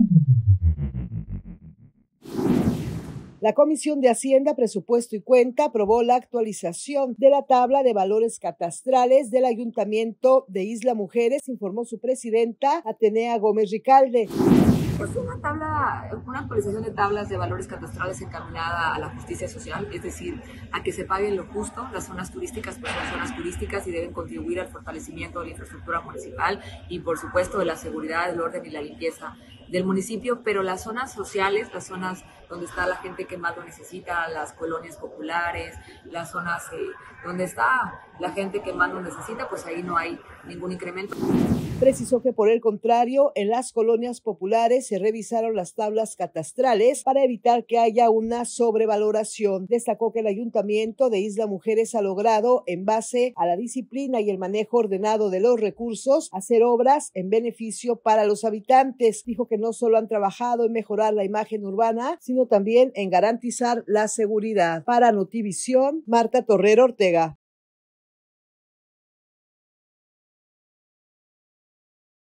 La Comisión de Hacienda, Presupuesto y Cuenta aprobó la actualización de la tabla de valores catastrales del Ayuntamiento de Isla Mujeres, informó su presidenta, Atenea Gómez Ricalde. Es una actualización de tablas de valores catastrales encaminada a la justicia social, es decir, a que se paguen lo justo. Las zonas turísticas pues son zonas turísticas y deben contribuir al fortalecimiento de la infraestructura municipal y por supuesto de la seguridad, el orden y la limpieza del municipio, pero las zonas sociales, las zonas donde está la gente que más lo necesita, las colonias populares, las zonas donde está la gente que más lo necesita, pues ahí no hay ningún incremento. Precisó que por el contrario, en las colonias populares se revisaron las tablas catastrales para evitar que haya una sobrevaloración. Destacó que el Ayuntamiento de Isla Mujeres ha logrado, en base a la disciplina y el manejo ordenado de los recursos, hacer obras en beneficio para los habitantes. Dijo que no solo han trabajado en mejorar la imagen urbana, sino también en garantizar la seguridad. Para Notivisión, Marta Torrero Ortega.